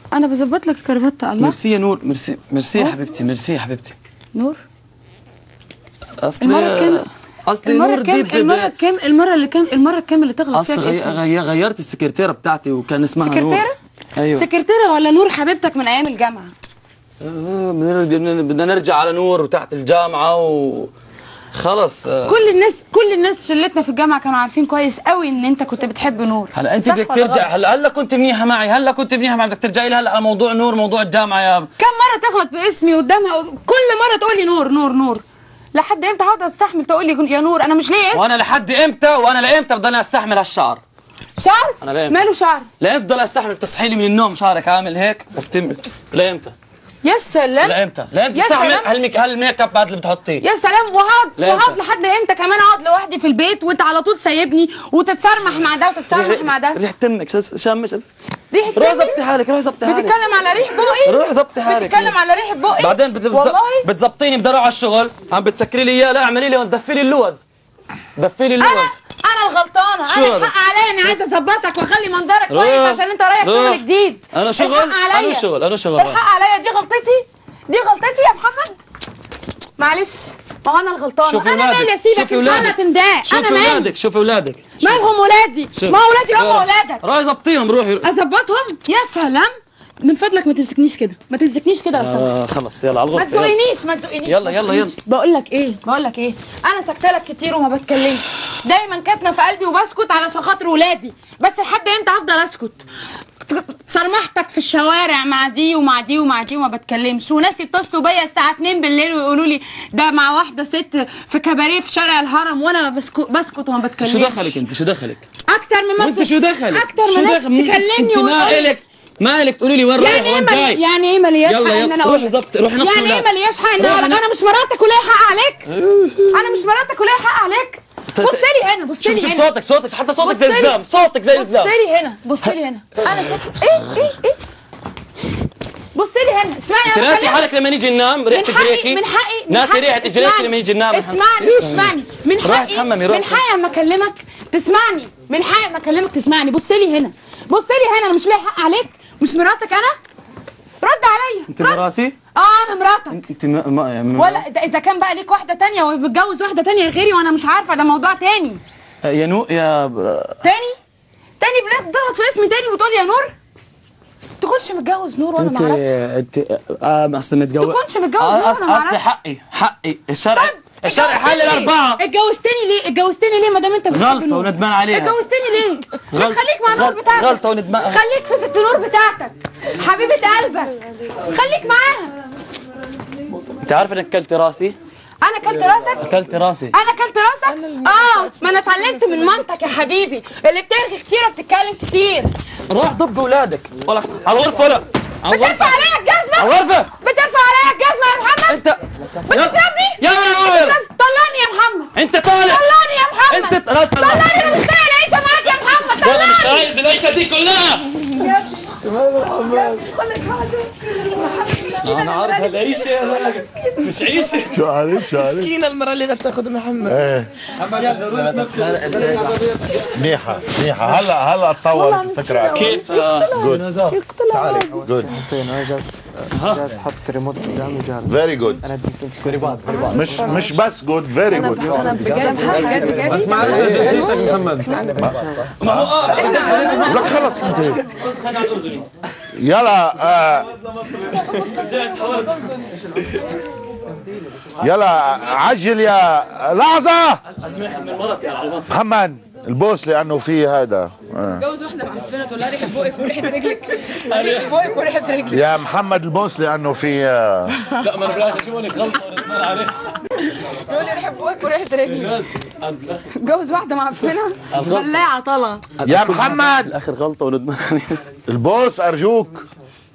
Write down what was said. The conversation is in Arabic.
انا بظبط لك الكرافته. الله ميرسي يا نور، ميرسي ميرسي يا حبيبتي، ميرسي يا حبيبتي. نور اصلي المرة الكام اللي تغلط فيها اصل غيرت السكرتيره بتاعتي وكان اسمها نور. سكرتيره؟ ايوه سكرتيره ولا نور حبيبتك من ايام الجامعه؟ بدنا نرجع على نور وتحت الجامعه خلص. كل الناس شلتنا في الجامعه كانوا عارفين كويس قوي ان انت كنت بتحب نور. هلا انت بدك ترجع، هلا كنت منيحه معي، بدك ترجعي لي هلا على موضوع نور، موضوع الجامعه. يا كم مره تغلط باسمي قدامها، كل مره تقول لي نور نور نور. لحد امتى هقعد استحمل تقول لي يا نور؟ انا مش ليا اسم. وانا لحد امتى بضل استحمل هالشعر؟ شعر؟ ماله شعر؟ لامتى بضل استحمل؟ بتصحي لي من النوم شعرك عامل هيك لامتى؟ يا سلام. لامتى تستحمل هالميك اب بعد اللي بتحطيه؟ يا سلام. وهقعد لحد امتى كمان اقعد لوحدي في البيت وانت على طول سايبني وتتسرمح مع ده وتتسرمح مع ده؟ ريحة تمك شمش. ريحة روح ظبطي حالك، بتتكلم على ريح بقي؟ روح ظبطي حالك. بتتكلم على ريح بقي؟ بعدين والله بتظبطيني، بدي اروح على الشغل، عم بتسكري لي اياه. لا اعملي لي، دفي لي اللوز. انا الغلطانه. انا الحق عليا اني عايزه اظبطك واخلي منظرك كويس عشان انت رايح شغل جديد. انا شغل الحق عليا. دي غلطتي يا محمد. معلش، ما هو انا الغلطانه. انا مالي اسيبك انت تنداق؟ انا مالي. شوفي اولادك مالهم ولادي؟ ما اولادي هم اولادك. روحي ظبطيهم، روحي. اظبطهم؟ يا سلام. من فضلك ما تمسكنيش كده، ما تمسكنيش كده لو سمحت. خلص يلا على الغرفه. ما تزقنيش. يلا. بقول لك ايه، انا ساكته لك كتير وما بتكلمش، دايما كاتمه في قلبي وبسكت علشان خاطر ولادي، بس لحد امتى هفضل اسكت؟ صرمحتك في الشوارع مع دي ومع دي ومع دي وما بتكلمش، وناس يتصلوا بيا الساعه 2 بالليل ويقولوا لي ده مع واحده ست في كاباريه في شارع الهرم، وانا بسكت وما بتكلمش. شو دخلك انت؟ اكتر من انت شو دخلك؟ اكتر من ناس تكلمني وتقول مالك تقولي لي وين رايح وين جاي؟ يعني ايه مالياش حق ان انا اقول؟ روحي نطي. يعني ايه مالياش حق ان انا مش مراتك وليا حق عليك؟ انا مش مراتك وليا حق عليك؟ بص لي هنا. شوف صوتك حتى صوتك زي الزلام، صوتك زي الزلام. بص لي هنا. انا صوتي ايه بص لي هنا. اسمعني. انت ناسي حالك لما نيجي ننام ريحه جريكي؟ من حقي ناسي ريحه جريكي لما نيجي ننام؟ اسمعني. من حقي اما اكلمك تسمعني. من حقي اما اكلمك تسمعني. بص لي هنا. انا مش لاقي حق عليك، مش مراتك انا. رد عليا. انت مراتي؟ انا مراتك. انت ولا ده اذا كان بقى ليك واحده تانية ومتجوز واحده تانية غيري وانا مش عارفه، ده موضوع تاني. تاني بتضغط في اسمي تاني وبتقول يا نور؟ تكونش متجوز نور وانا ما اعرفش. اصل متجوز. تكونش متجوز نور وانا ما اعرفش. اصل حقي الشرع حل الاربعه. اتجوزتني ليه ما دام انت بتحب غلطه نور؟ وندمان عليها. اتجوزتني ليه؟ خليك مع نور بتاعتك. غلطه وندمان. خليك في ست نور بتاعتك حبيبه قلبك، خليك معاها. انت عارف انك اكلت راسي؟ انا اكلت راسك؟ اكلت راسي. انا اكلت راسك؟ ما انا اتعلمت من مامتك يا حبيبي، اللي بترغي كتير وبتتكلم كتير. روح ضب اولادك على الغرفه. ولا بترفع عليا الجزمه؟ على الغرفه بترفع عليا الجزمه يا محمد؟ انت بتضربني؟ يلا طلعني يا محمد. انت طالع. طلعني يا محمد. انت طلعني. انا مش طايق العيشه معاك يا محمد. انا مش عايز العيشه دي كلها. انا عارض هالعيشه يا زلمه، مش عيشه. شو عارف مسكينه المره اللي بتاخذ محمد. منيحه هلا تطورت الفكره. كيف؟ تعالي جود. جاهز. حط ريموت قدامي جاهز. فيري جود. انا اديك مش بس جود، فيري جود. انا بجد بس مع محمد. ما هو لك خلص انت. يلا يلا عجل يا لحظة. محمد البوس لأنه في هذا جوز واحدة معفنة تقول لها ريحة بقك وريحة رجلك. ريحة بقك وريحة رجلك يا محمد البوس لأنه في لا ما انا بالاخر شو لك غلطة ونتمنى عليها. يقول لي ريحة بقك وريحة رجلك. جوز واحدة معفنة بلاعة طالعة. يا محمد بالاخر غلطة وندمان عليها. البوس أرجوك